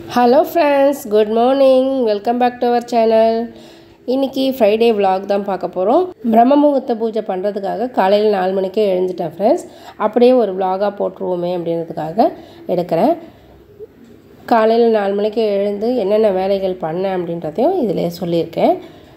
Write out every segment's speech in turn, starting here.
Hello friends, good morning. Welcome back to our channel. இன்னைக்கு Friday vlog தான் பார்க்க போறோம். பிரம்ம முகூர்த்த பூஜை பண்றதுக்காக காலையில 4 மணிக்கே எழுந்துட்டேன் फ्रेंड्स. அப்படியே ஒரு vlog-ஆ போட்டுருவோமே அப்படிங்கிறதுக்காக எடுக்கிறேன். காலையில 4 மணிக்கு எழுந்து என்னென்ன வேலைகள் பண்ணேன் அப்படின்றதையும் இதிலே சொல்லியிருக்கேன்.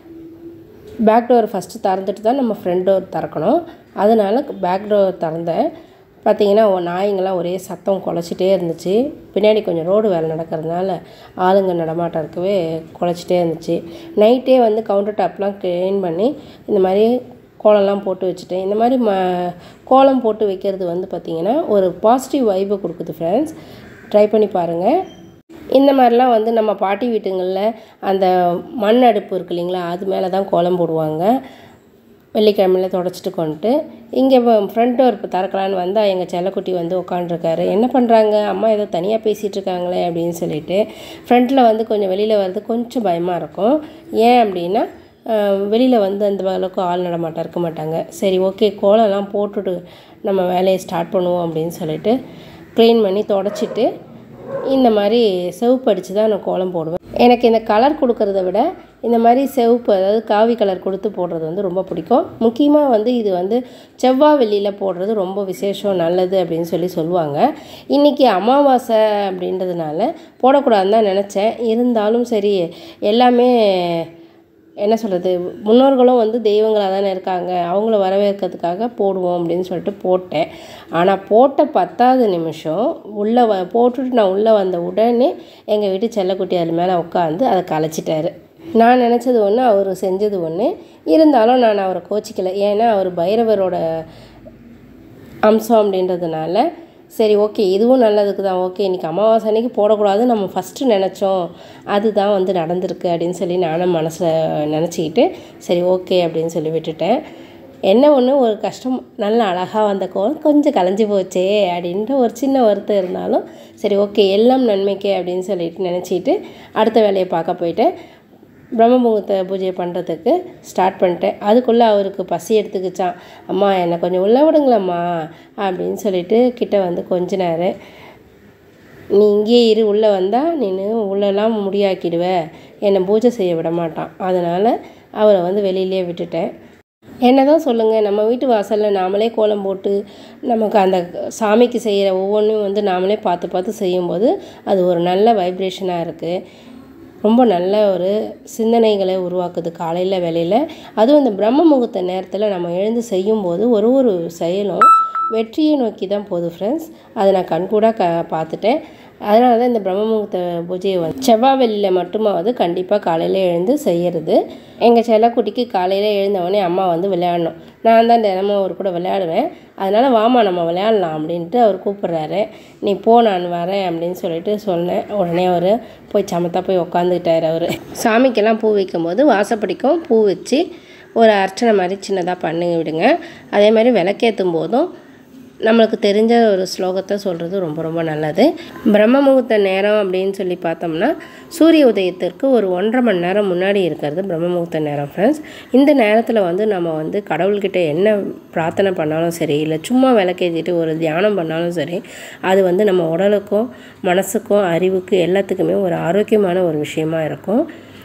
பேக் டோர் ஃபர்ஸ்ட் திறந்துட்டு தான் நம்ம ஃப்ரண்ட் டோர் திறக்கணும். அதனால பேக் டோர் திறந்தேன். பார்த்தீங்கன்னா நாய்ங்களாம் ஒரே சத்தம் குலைச்சிட்டே இருந்துச்சு. பின்னாடி கொஞ்சம் ரோடு வேலை நடக்கிறதுனால ஆளுங்க நடமாட்டம் இருக்கவே குலைச்சிட்டே இருந்துச்சு. நைட்டே வந்து கவுண்டர் டாப்லாம் க்ளீன் பண்ணி இந்த மாதிரி கோலம்லாம் போட்டு வச்சுட்டேன். இந்த மாதிரி கோலம் போட்டு வைக்கிறது வந்து பார்த்திங்கன்னா ஒரு பாசிட்டிவ் வைபை கொடுக்குது ஃப்ரெண்ட்ஸ். ட்ரை பண்ணி பாருங்கள். இந்த மாதிரிலாம் வந்து நம்ம பாட்டி வீட்டுங்களில் அந்த மண் அடுப்பு இருக்கு இல்லைங்களா, அது மேலே தான் கோலம் போடுவாங்க. வெள்ளிக்கிழமையில் தொடச்சிட்டு கொண்டுட்டு இங்கே ஃப்ரண்ட் டோர் இப்போ திறக்கலான்னு வந்தால் எங்கள் செல்லக்குட்டி வந்து உட்காண்ட்ருக்காரு. என்ன பண்ணுறாங்க, அம்மா ஏதோ தனியாக பேசிகிட்டு இருக்காங்களே அப்படின்னு சொல்லிட்டு ஃப்ரண்ட்டில் வந்து கொஞ்சம் வெளியில் வர்றது கொஞ்சம் பயமாக இருக்கும். ஏன் அப்படின்னா வெளியில் வந்து அந்த அளவுக்கு ஆள் நடமாட்டம் இருக்க மாட்டாங்க. சரி ஓகே, கோலம்லாம் போட்டுட்டு நம்ம வேலையை ஸ்டார்ட் பண்ணுவோம் அப்படின்னு சொல்லிட்டு க்ளீன் பண்ணி தொடச்சிட்டு இந்த மாதிரி செவப்பு அடித்து தான் நான் கோலம் போடுவேன். எனக்கு இந்த கலர் கொடுக்கறத விட இந்த மாதிரி செவப்பு, அதாவது காவி கலர் கொடுத்து போடுறது வந்து ரொம்ப பிடிக்கும். முக்கியமாக வந்து இது வந்து செவ்வாய் வெள்ளியில் போடுறது ரொம்ப விசேஷம், நல்லது அப்படின்னு சொல்லுவாங்க. இன்றைக்கி அமாவாசை அப்படின்றதுனால போடக்கூடாதுன்னு தான் நினச்சேன். இருந்தாலும் சரி, எல்லாமே என்ன சொல்கிறது, முன்னோர்களும் வந்து தெய்வங்களாக தானே இருக்காங்க, அவங்கள வரவேற்கிறதுக்காக போடுவோம் அப்படின்னு சொல்லிட்டு போட்டேன். ஆனால் போட்ட 10வது நிமிஷம் உள்ளே போட்டுட்டு நான் உள்ளே வந்த உடனே எங்கள் வீட்டு செல்லக்குட்டி அது மேலே உட்காந்து அதை கலைச்சிட்டாரு. நான் நினச்சது ஒன்று, அவர் செஞ்சது ஒன்று. இருந்தாலும் நான் அவரை கோச்சிக்கலை. ஏன்னா அவர் பைரவரோட அம்சம் அப்படின்றதுனால சரி ஓகே, இதுவும் நல்லதுக்கு தான். ஓகே, இன்றைக்கி அமாவாசை அன்றைக்கி போடக்கூடாது நம்ம ஃபஸ்ட்டு நினச்சோம், அதுதான் வந்து நடந்திருக்கு அப்படின்னு சொல்லி நானும் மனசில் நினச்சிக்கிட்டு சரி ஓகே அப்படின்னு சொல்லி விட்டுட்டேன். என்ன ஒன்று, ஒரு கஷ்டம், நல்ல அழகாக வந்த கோலம் கொஞ்சம் கலைஞ்சி போச்சே அப்படின்ற ஒரு சின்ன வருத்தம் இருந்தாலும் சரி ஓகே, எல்லாம் நன்மைக்கே அப்படின்னு சொல்லிட்டு நினச்சிட்டு அடுத்த வேலையை பார்க்க போயிட்டேன். பிரம்ம முகூர்த்த பூஜை பண்ணுறதுக்கு ஸ்டார்ட் பண்ணிட்டேன். அதுக்குள்ளே அவருக்கு பசி எடுத்துக்கிச்சான். அம்மா என்னை கொஞ்சம் உள்ளே விடுங்களம்மா அப்படின்னு சொல்லிட்டு கிட்ட வந்து கொஞ்ச நேரம், நீ இங்கேயே இரு, உள்ளே வந்தால் நீ உள்ளெல்லாம் முடியாக்கிடுவ, என்னை பூஜை செய்ய விட மாட்டான். அதனால் அவரை வந்து வெளியிலே விட்டுட்டேன். என்ன தான் சொல்லுங்கள், நம்ம வீட்டு வாசலில் நாமளே கோலம் போட்டு நமக்கு அந்த சாமிக்கு செய்கிற ஒவ்வொன்றையும் வந்து நாமளே பார்த்து பார்த்து செய்யும்போது அது ஒரு நல்ல வைப்ரேஷனாக இருக்குது. ரொம்ப நல்ல ஒரு சிந்தனைகளை உருவாக்குது காலையில் வேலையில். அதுவும் இந்த பிரம்ம முகூர்த்த நேரத்தில் நம்ம எழுந்து செய்யும்போது ஒரு செயலும் வெற்றியை நோக்கி தான் போகுது ஃப்ரெண்ட்ஸ். அதை நான் கண்கூடாக பார்த்துட்டேன். அதனால தான் இந்த பிரம்ம முகூர்த்த பூஜையை வந்து செவ்வாய் வெள்ளியில் மட்டுமாவது கண்டிப்பாக காலையில் எழுந்து செய்கிறது. எங்கள் செல்லக்குட்டிக்கு காலையில் எழுந்தவொடனே அம்மா வந்து விளையாடணும். நான் தான் தினமும் அவர் கூட விளையாடுவேன். அதனால் வாமா நம்ம விளையாடலாம் அப்படின்ட்டு அவர் கூப்பிட்றாரு. நீ போ, நான் வரேன் அப்படின்னு சொல்லிட்டு சொன்னேன். உடனே அவர் போய் சமத்தா போய் உட்காந்துக்கிட்டார். அவர் சாமிக்கெல்லாம் பூ வைக்கும் போது வாசப்படிக்கும் பூ வச்சு ஒரு அர்ச்சனை மாதிரி சின்னதாக பண்ணி விடுங்க. அதே மாதிரி விளக்கேற்றும் போதும் நம்மளுக்கு தெரிஞ்ச ஒரு ஸ்லோகத்தை சொல்கிறது ரொம்ப ரொம்ப நல்லது. பிரம்ம முகூர்த்த நேரம் அப்படின்னு சொல்லி பார்த்தோம்னா சூரிய உதயத்திற்கு ஒரு 1.5 மணி நேரம் முன்னாடி இருக்கிறது பிரம்ம முகூர்த்த நேரம் ஃப்ரெண்ட்ஸ். இந்த நேரத்தில் வந்து நம்ம வந்து கடவுள்கிட்ட என்ன பிரார்த்தனை பண்ணாலும் சரி, இல்லை சும்மா விளக்கேற்றிட்டு ஒரு தியானம் பண்ணாலும் சரி, அது வந்து நம்ம உடலுக்கும் மனசுக்கும் அறிவுக்கு எல்லாத்துக்குமே ஒரு ஆரோக்கியமான ஒரு விஷயமா இருக்கும்.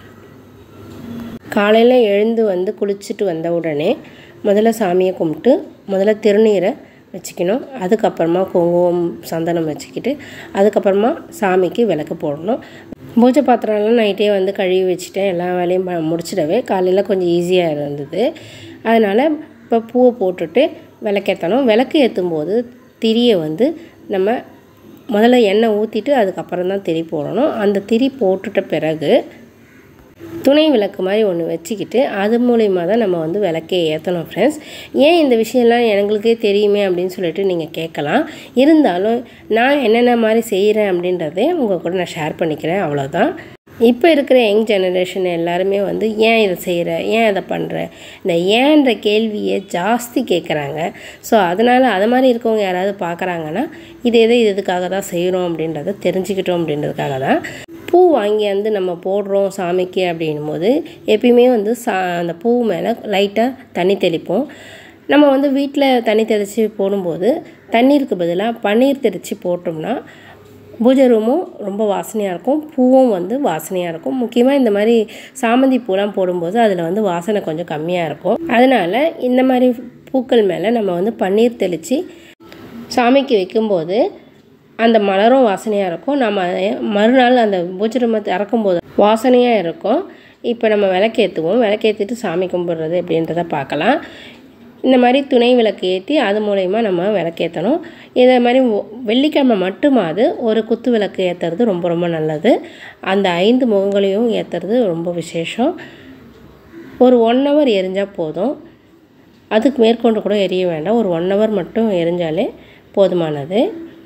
காலையில் எழுந்து வந்து குளிச்சுட்டு வந்த உடனே முதல்ல சாமியை கும்பிட்டு முதல்ல திருநீரை வச்சுக்கணும். அதுக்கப்புறமா குங்குமம் சந்தனம் வச்சுக்கிட்டு அதுக்கப்புறமா சாமிக்கு விளக்கு போடணும். பூஜை பாத்திரம்லாம் நைட்டே வந்து கழுவி வச்சுட்டேன். எல்லா வேலையும் முடிச்சிடவே காலையில் கொஞ்சம் ஈஸியாக இருந்தது. அதனால் இப்போ பூவை போட்டுட்டு விளக்கேற்றணும். விளக்கு ஏற்றும் போது திரியை வந்து நம்ம முதல்ல எண்ணெய் ஊற்றிட்டு அதுக்கப்புறம் தான் திரி போடணும். அந்த திரி போட்டுட்ட பிறகு துணை விளக்கு மாதிரி ஒன்று வச்சுக்கிட்டு அது மூலிமா தான் நம்ம வந்து விளக்கே ஏற்றணும் ஃப்ரெண்ட்ஸ். ஏன் இந்த விஷயம்லாம் எங்களுக்கே தெரியுமே அப்படின்னு சொல்லிட்டு நீங்கள் கேட்கலாம். இருந்தாலும் நான் என்னென்ன மாதிரி செய்கிறேன் அப்படின்றதே உங்கள் கூட நான் ஷேர் பண்ணிக்கிறேன், அவ்வளோதான். இப்போ இருக்கிற யங் ஜெனரேஷன் எல்லாருமே வந்து ஏன் இதை செய்கிற, ஏன் அதை பண்ணுற, இந்த ஏன்ற கேள்வியை ஜாஸ்தி கேட்குறாங்க. ஸோ அதனால் அது மாதிரி இருக்கவங்க யாராவது பார்க்குறாங்கன்னா இது இதுக்காக தான் செய்கிறோம் அப்படின்றத தெரிஞ்சுக்கிட்டோம் அப்படின்றதுக்காக தான். பூ வாங்கி வந்து நம்ம போடுறோம் சாமிக்கு அப்படின்னும் போது எப்பயுமே வந்து அந்த பூ மேலே லைட்டாக தண்ணி தெளிப்போம். நம்ம வந்து வீட்டில் தண்ணி தெளித்து போடும்போது தண்ணீருக்கு பதிலாக பன்னீர் தெளித்து போட்டோம்னா பூஜை ரூமும் ரொம்ப வாசனையாக இருக்கும், பூவும் வந்து வாசனையாக இருக்கும். முக்கியமாக இந்த மாதிரி சாமந்தி பூலாம் போடும்போது அதில் வந்து வாசனை கொஞ்சம் கம்மியாக இருக்கும். அதனால் இந்த மாதிரி பூக்கள் மேலே நம்ம வந்து பன்னீர் தெளித்து சாமிக்கு வைக்கும்போது அந்த மலரும் வாசனையாக இருக்கும். நம்ம மறுநாள் அந்த பூஜை ரூமை திறக்கும்போது வாசனையாக இருக்கும். இப்போ நம்ம விளக்கேற்றுவோம். விளக்கேற்றிட்டு சாமி கும்பிட்றது அப்படின்றத பார்க்கலாம். இந்த மாதிரி துணை விளக்கு ஏற்றி அது மூலயமா நம்ம விளக்கேற்றணும். இதே மாதிரி வெள்ளிக்கிழமை மட்டுமாவது ஒரு குத்து விளக்கு ஏற்றுறது ரொம்ப ரொம்ப நல்லது. அந்த 5 முகங்களையும் ஏற்றுறது ரொம்ப விசேஷம். ஒரு 1 hour எரிஞ்சால் போதும், அதுக்கு மேற்கொண்டு கூட எரிய வேண்டாம். ஒரு 1 hour மட்டும் எரிஞ்சாலே போதுமானது.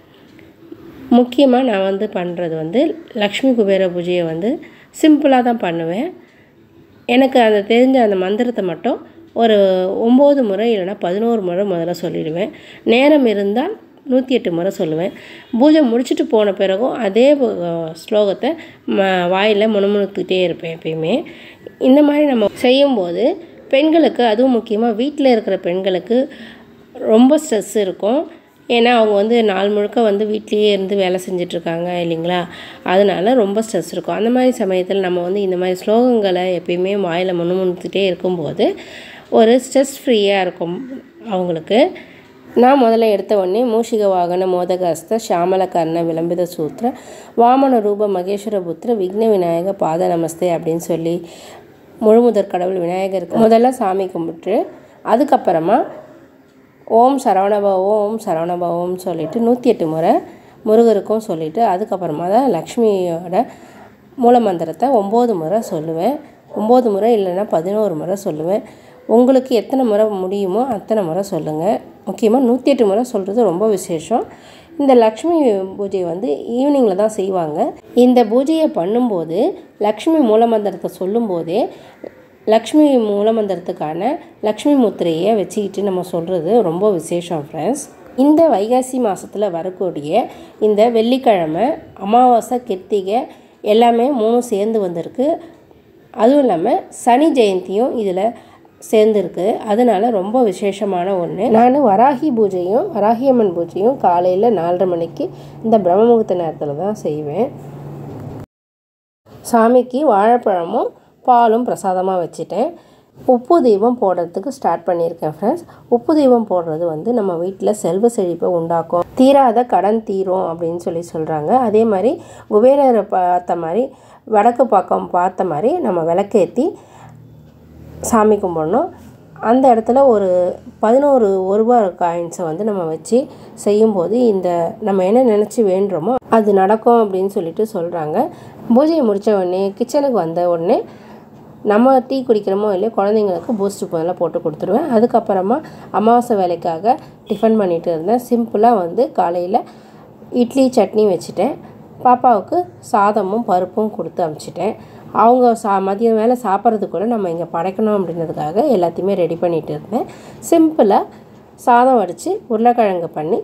முக்கியமாக நான் வந்து பண்ணுறது வந்து லக்ஷ்மி குபேர பூஜையை வந்து சிம்பிளாக தான் பண்ணுவேன். எனக்கு அந்த தெரிஞ்ச அந்த மந்திரத்தை மட்டும் ஒரு 9 முறை இல்லைனா 11 முறை முதல்ல சொல்லிடுவேன். நேரம் இருந்தால் 108 முறை சொல்லுவேன். பூஜை முடிச்சுட்டு போன பிறகும் அதே ஸ்லோகத்தை வாயில் முணுமுணுத்துக்கிட்டே இருப்பேன் எப்பயுமே. இந்த மாதிரி நம்ம செய்யும்போது பெண்களுக்கு, அதுவும் முக்கியமாக வீட்டில் இருக்கிற பெண்களுக்கு ரொம்ப ஸ்ட்ரெஸ் இருக்கும். ஏன்னா அவங்க வந்து நாள் முழுக்க வந்து வீட்லேயே இருந்து வேலை செஞ்சிட்ருக்காங்க இல்லைங்களா, அதனால ரொம்ப ஸ்ட்ரெஸ் இருக்கும். அந்த மாதிரி சமயத்தில் நம்ம வந்து இந்த மாதிரி ஸ்லோகங்களை எப்பயுமே வாயில் முணுமுணுத்துட்டே இருக்கும்போது ஒரு ஸ்ட்ரெஸ் ஃப்ரீயாக இருக்கும் அவங்களுக்கு. நான் முதல்ல எடுத்த உடனே மூஷிக வாகன மோதகஸ்த ஷாமல கர்ண விளம்பித சூத்திர வாமன ரூப மகேஸ்வர புத்திர விக்ன விநாயக பாத நமஸ்தே அப்படின்னு சொல்லி முழுமுதற் கடவுள் விநாயகருக்கு முதல்ல சாமி கும்பிட்டு அதுக்கப்புறமா ஓம் சரவணபவோ ஓம் சரவணபவோம்னு சொல்லிவிட்டு 108 முறை முருகருக்கும் சொல்லிவிட்டு அதுக்கப்புறமா தான் லக்ஷ்மியோட மூலமந்திரத்தை 9 முறை சொல்லுவேன். 9 முறை இல்லைன்னா 11 முறை சொல்லுவேன். உங்களுக்கு எத்தனை முறை முடியுமோ அத்தனை முறை சொல்லுங்கள். முக்கியமாக 108 முறை சொல்கிறது ரொம்ப விசேஷம். இந்த லக்ஷ்மி பூஜை வந்து ஈவினிங்கில் தான் செய்வாங்க. இந்த பூஜையை பண்ணும்போது லக்ஷ்மி மூலமந்திரத்தை சொல்லும்போதே லக்ஷ்மி மூலமந்திரத்துக்கான லக்ஷ்மி முத்திரையை வச்சுக்கிட்டு நம்ம சொல்கிறது ரொம்ப விசேஷம் ஃப்ரெண்ட்ஸ். இந்த வைகாசி மாதத்தில் வரக்கூடிய இந்த வெள்ளிக்கிழமை அமாவாசை கிருத்திகை எல்லாமே 3 சேர்ந்து வந்திருக்கு. அதுவும் இல்லாமல் சனி ஜெயந்தியும் இதில் சேர்ந்துருக்கு. அதனால் ரொம்ப விசேஷமான ஒன்று. நான் வராகி பூஜையும் வராகியம்மன் பூஜையும் காலையில் 4:30 மணிக்கு இந்த பிரம்ம முகூர்த்த நேரத்தில் தான் செய்வேன். சாமிக்கு வாழைப்பழமும் பாலும் பிரசாதமாக வச்சுட்டேன். உப்பு தீபம் போடுறதுக்கு ஸ்டார்ட் பண்ணியிருக்கேன் ஃப்ரெண்ட்ஸ். உப்பு தீபம் போடுறது வந்து நம்ம வீட்டில் செல்வ செழிப்பை உண்டாக்கும், தீராத கடன் தீரும் அப்படின்னு சொல்கிறாங்க. அதே மாதிரி குபேரரை பார்த்த மாதிரி வடக்கு பக்கம் பார்த்த மாதிரி நம்ம விளக்கேற்றி சாமி கும்பிடணும். அந்த இடத்துல ஒரு 11 1 காயின்ஸை வந்து நம்ம வச்சு செய்யும்போது இந்த நம்ம என்ன நினச்சி வேண்டுறோமோ அது நடக்கும் அப்படின்னு சொல்கிறாங்க. பூஜையை முடித்த உடனே கிச்சனுக்கு வந்த உடனே நம்ம டீ குடிக்கிறோமோ இல்லையோ குழந்தைங்களுக்கு பூஸ்ட் போதெல்லாம் போட்டு கொடுத்துருவேன். அதுக்கப்புறமா அமாவாசை வேலைக்காக டிஃபன் பண்ணிகிட்டு இருந்தேன். சிம்பிளாக வந்து காலையில் இட்லி சட்னி வச்சுட்டேன். பாப்பாவுக்கு சாதமும் பருப்பும் கொடுத்து அனுப்பிச்சிட்டேன். அவங்க மதியம் வேலை சாப்பிட்றதுக்குள்ள நம்ம இங்கே படைக்கணும் அப்படின்றதுக்காக எல்லாத்தையுமே ரெடி பண்ணிகிட்டு இருந்தேன். சிம்பிளாக சாதம் வடித்து உருளைக்கிழங்கு பண்ணி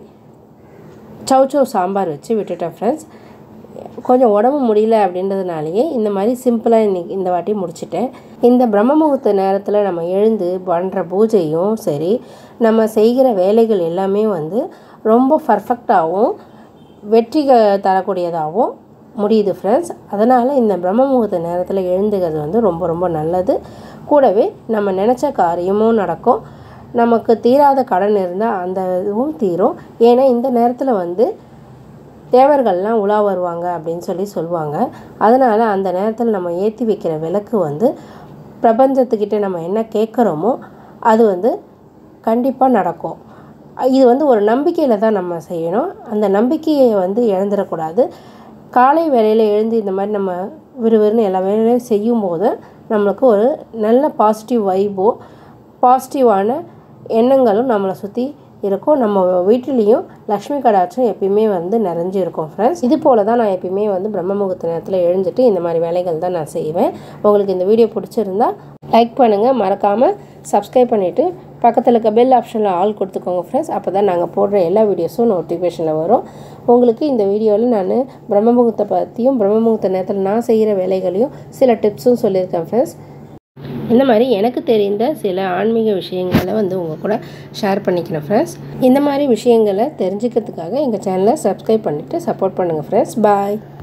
சௌச்சௌ சாம்பார் வச்சு விட்டுட்டேன் ஃப்ரெண்ட்ஸ். கொஞ்சம் உடம்பு முடியல அப்படின்றதுனாலேயே இந்த மாதிரி சிம்பிளாக இன்றைக்கி இந்த வாட்டி முடிச்சிட்டேன். இந்த பிரம்ம முகூர்த்த நேரத்தில் நம்ம எழுந்து பண்ணுற பூஜையும் சரி, நம்ம செய்கிற வேலைகள் எல்லாமே வந்து ரொம்ப பர்ஃபெக்டாகவும் வெற்றி தரக்கூடியதாகவும் முடியுது ஃப்ரெண்ட்ஸ். அதனால் இந்த பிரம்ம முகூர்த்த நேரத்தில் எழுந்துக்கிறது வந்து ரொம்ப ரொம்ப நல்லது. கூடவே நம்ம நினச்ச காரியமும் நடக்கும். நமக்கு தீராத கடன் இருந்தால் அந்த இதுவும் தீரும். ஏன்னா இந்த நேரத்தில் வந்து தேவர்கள்லாம் உலா வருவாங்க அப்படின்னு சொல்லுவாங்க. அதனால் அந்த நேரத்தில் நம்ம ஏற்றி வைக்கிற விளக்கு வந்து பிரபஞ்சத்துக்கிட்ட நம்ம என்ன கேட்குறோமோ அது வந்து கண்டிப்பாக நடக்கும். இது வந்து ஒரு நம்பிக்கையில் தான் நம்ம செய்யணும். அந்த நம்பிக்கையை வந்து இழந்துடக்கூடாது. காலை வேளையில் எழுந்து இந்த மாதிரி நம்ம விறுவிறுன்னு எல்லா வேலையும் செய்யும்போது நம்மளுக்கு ஒரு நல்ல பாசிட்டிவ் வைபோ பாசிட்டிவான எண்ணங்களும் நம்மளை சுற்றி இருக்கும். நம்ம வீட்டிலையும் லக்ஷ்மி கடாட்சம் எப்பயுமே வந்து நிறைஞ்சு இருக்கும் ஃப்ரெண்ட்ஸ். இது போல் தான் நான் எப்பயுமே வந்து பிரம்ம முகூர்த்த நேரத்தில் எழுந்துட்டு இந்த மாதிரி வேலைகள் தான் நான் செய்வேன். உங்களுக்கு இந்த வீடியோ பிடிச்சிருந்தா லைக் பண்ணுங்கள், மறக்காமல் சப்ஸ்கிரைப் பண்ணிவிட்டு பக்கத்தில் இருக்க பெல் ஆப்ஷனில் ஆல் கொடுத்துக்கோங்க ஃப்ரெண்ட்ஸ். அப்போ தான் நாங்கள் போடுற எல்லா வீடியோஸும் நோட்டிஃபிகேஷனில் வரும். உங்களுக்கு இந்த வீடியோவில் நான் பிரம்ம முகூர்த்த பற்றியும் பிரம்ம முகூர்த்த நேரத்தில் நான் செய்கிற வேலைகளையும் சில டிப்ஸும் சொல்லியிருக்கேன் ஃப்ரெண்ட்ஸ். இந்த மாதிரி எனக்கு தெரிந்த சில ஆன்மீக விஷயங்களை உங்கள் கூட ஷேர் பண்ணிக்கிறேன் ஃப்ரெண்ட்ஸ். இந்த மாதிரி விஷயங்களை தெரிஞ்சுக்கிறதுக்காக எங்கள் சேனலை சப்ஸ்கிரைப் பண்ணிவிட்டு சப்போர்ட் பண்ணுங்கள் ஃப்ரெண்ட்ஸ். பாய்.